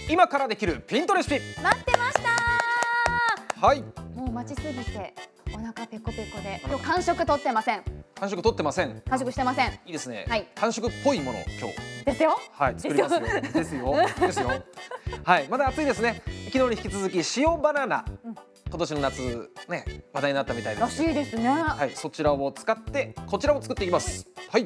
今からできるピントレシピ。 待ってました。 はい。 もう待ちすぎてお腹ペコペコで、今日間食取ってません。 間食取ってません。 間食してません。 いいですね。 はい。 間食っぽいもの今日。 ですよ。 はい。作りますよ。ですよ。ですよ。はい。まだ暑いですね。昨日に引き続き塩バナナ。今年の夏ね話題になったみたいです。 らしいですね。 はい。そちらを使ってこちらを作っていきます。はい。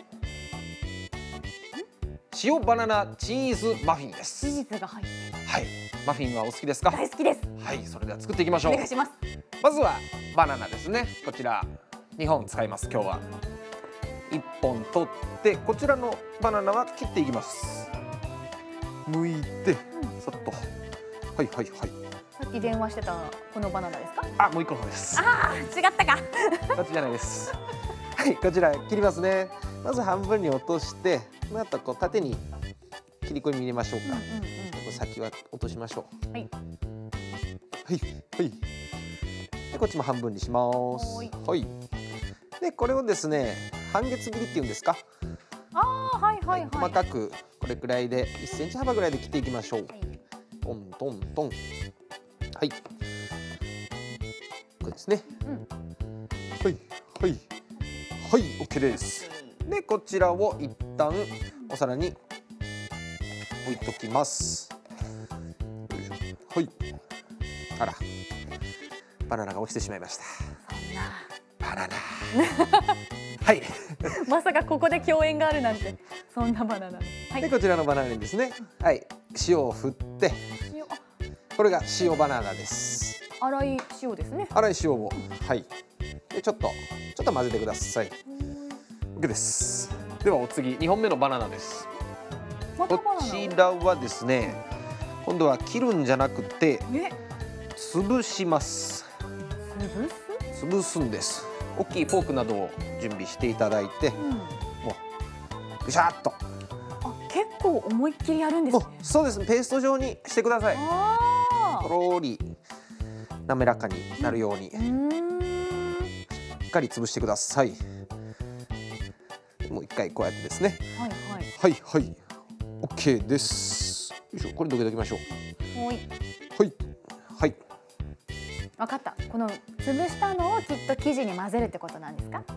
塩バナナチーズマフィンです。 チーズが入ってる。 はい。マフィンはお好きですか？ 大好きです。 はい。それでは作っていきましょう。 お願いします。 まずはバナナですね。こちら2本使います。今日は1本取ってこちらのバナナは切っていきます。剥いてさっと、はいはいはい。 さっき電話してたこのバナナですか？ あ、もう1個の方です。 ああ、違ったか。 こっちじゃないです。はい、こちら切りますね。まず半分に落として、あとこう縦に切り込み入れましょうか。先は落としましょう。 はいはいはい。でこっちも半分にします。はい。でこれをですね、半月切りっていうんですか。 ああ、はいはいはい。 細かくこれくらいで1センチ幅ぐらいで切っていきましょう。トントントン。はい。これですね。はいはいはい、OK です。でこちらを一旦お皿に置いときます。よいしょ。はい。あら、バナナが落ちてしまいました。バナナ。はい。 まさかここで共演があるなんて。そんなバナナ。はい。 でこちらのバナナにですね、はい、塩を振って、これが塩バナナです。 粗い塩ですね。 粗い塩を、はい。でちょっと混ぜてください。OK です。ではお次2本目のバナナです。 またバナナ。 こちらはですね、今度は切るんじゃなくて潰します。潰すんです。大きいフォークなどを準備していただいて、もうぐしゃっと。 あ、結構思いっきりやるんですね。 そうです。ペースト状にしてください。とろり滑らかになるようにしっかり潰してください。もう一回こうやってですね。はいはい。OK です。よいしょ。これどけときましょう。はいはい。 わかった。この潰したのをきっと生地に混ぜるってことなんですか？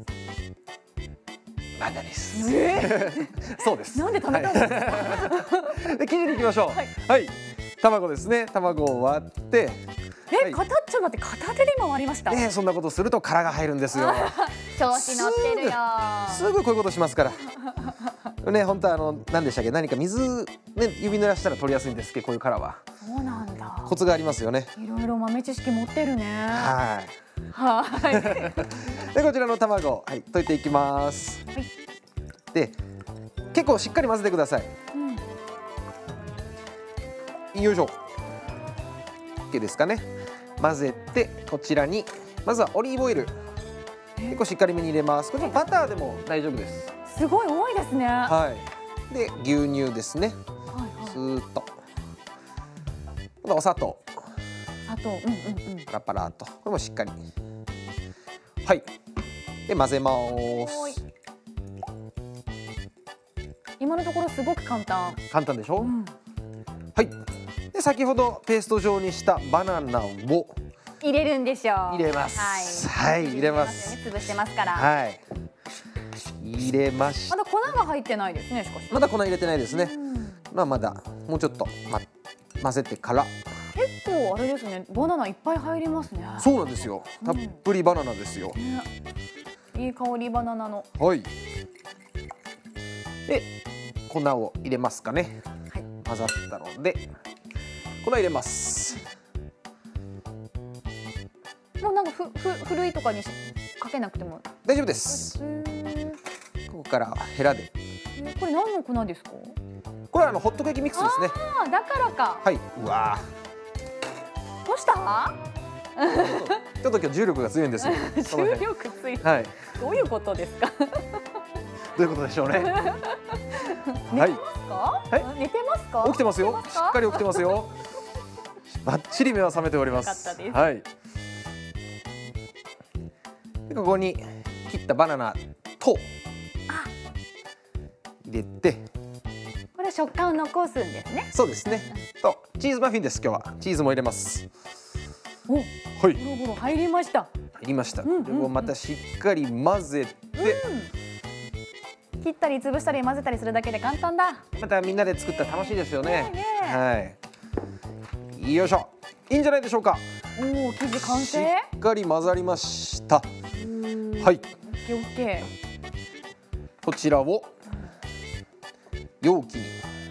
なんだです。そうです。 なんで食べたんですか？ で生地に行きましょう。はい。卵ですね。卵を割って。 ちょっと待って、片手で今割りました。 そんなことすると殻が入るんですよ。 調子乗ってるよ。 すぐこういうことしますから。ね、本当は何でしたっけ、何か水ね指濡らしたら取りやすいんですけど、こういう殻は。 そうなんだ。 コツがありますよね。 いろいろ豆知識持ってるね。 はい。 はい。 でこちらの卵、はい、溶いていきます。で結構しっかり混ぜてください。よいしょ。OK ですかね。混ぜてこちらにまずはオリーブオイル。結構しっかりめに入れます。これバターでも大丈夫です。 すごい多いですね。 はい。で牛乳ですね。スーッと。お砂糖。パラパラと。これもしっかり。はい。で混ぜます。 今のところすごく簡単。 簡単でしょ。はい。で先ほどペースト状にしたバナナを入れるんでしょう。 入れます。はい、入れます。 潰してますから。 はい。入れました。 まだ粉が入ってないですね。しかし。 まだ粉入れてないですね。まだもうちょっと混ぜてから。 結構あれですね。バナナいっぱい入りますね。 そうなんですよ。たっぷりバナナですよ。 いい香りバナナの。 はい。で粉を入れますかね。混ざったので粉入れます。 もうなんかふるいとかにかけなくても大丈夫です。ここからヘラで。 これ何の粉ですか？ これはホットケーキミックスですね。 ああ、だからか。 はい。うわどうした？ ちょっと今日重力が強いんですよ。 重力強い。はい。どういうことですか？ どういうことでしょうね。 寝てますか？寝てますか？ 起きてますよ。しっかり起きてますよ。バッチリ目は覚めております。はい。でここに切ったバナナと入れて。 これ食感を残すんですね。 そうですね。とチーズマフィンです。今日はチーズも入れます。 お、 はい、 ゴロゴロ入りました。 入りました。 うんうんうんこれをまたしっかり混ぜて、 切ったり潰したり混ぜたりするだけで簡単だ。 またみんなで作ったら楽しいですよね。 ねえはい。よいしょ。いいんじゃないでしょうか。 おお、生地完し成。 っかり混ざりました。はい。 オッケーオッケこちらを容器に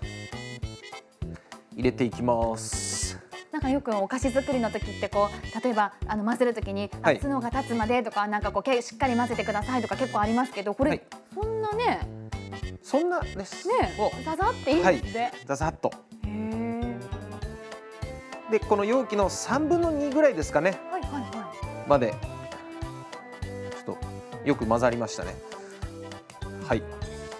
入れていきます。 ー。なんかよくお菓子作りの時ってこう、例えば混ぜる時にはい角が立つまでとか、なんかこうしっかり混ぜてくださいとか結構ありますけど、これ、 はい、 そんなねそんなです。もザザっていいんですね。 うざざっと。 へえ。 でこの容器の3分の2ぐらいですかねはいはいはまでちょっとよく混ざりましたね。はい。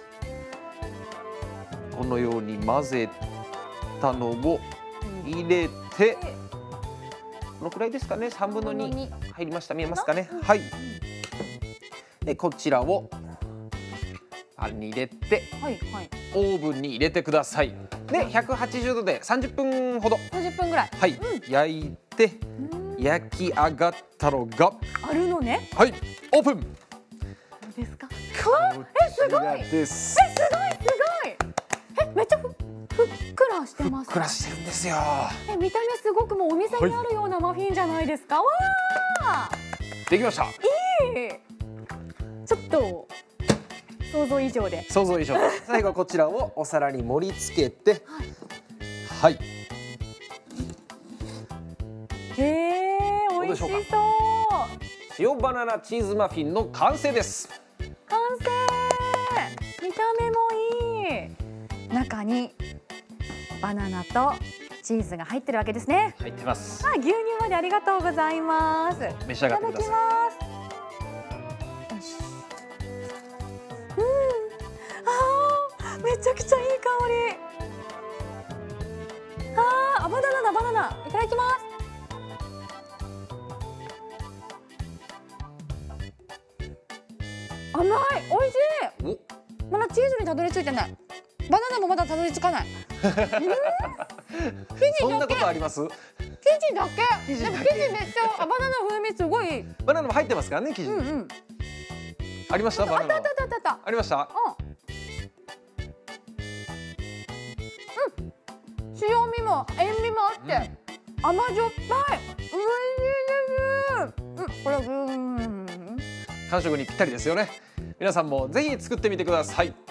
このように混ぜたのをい。 入れて、このくらいですかね。3分の2入りました。見えますかね。はい。でこちらをあれに入れてはいはい。 オーブンに入れてください。で180度で30分ほど、 30分ぐらい。 はい、焼いて焼き上がったのが、 あるのね。 はい、オープン。 どうですか。うわ、すごい。 こちらです。 すごい。めっちゃふっくらしてます。 ふっくらしてるんですよ。 見た目すごくもうお店にあるようなマフィンじゃないですか。わあ。 できました。 ちょっと想像以上で。 想像以上です。最後こちらをお皿に盛り付けて、はい。 へえ、美味しそう。 塩バナナチーズマフィンの完成です。 完成。見た目もいい。中にバナナとチーズが入ってるわけですね。 入ってます。 あ、牛乳までありがとうございます。 召し上がってください。 いただきます。よし。めちゃくちゃいい香り。バナナだバナナ。いただきます。甘い、美味しい。まだチーズにたどり着いてない。バナナもまだたどり着かない。 そんなことあります？ 生地だけ。でも生地めっちゃバナナ風味すごい。 バナナも入ってますからね、生地に。ありました？バナナ。ありました？ 塩味も塩味もあって甘じょっぱい。美味しいです。これ完食にぴったりですよね。皆さんもぜひ作ってみてください。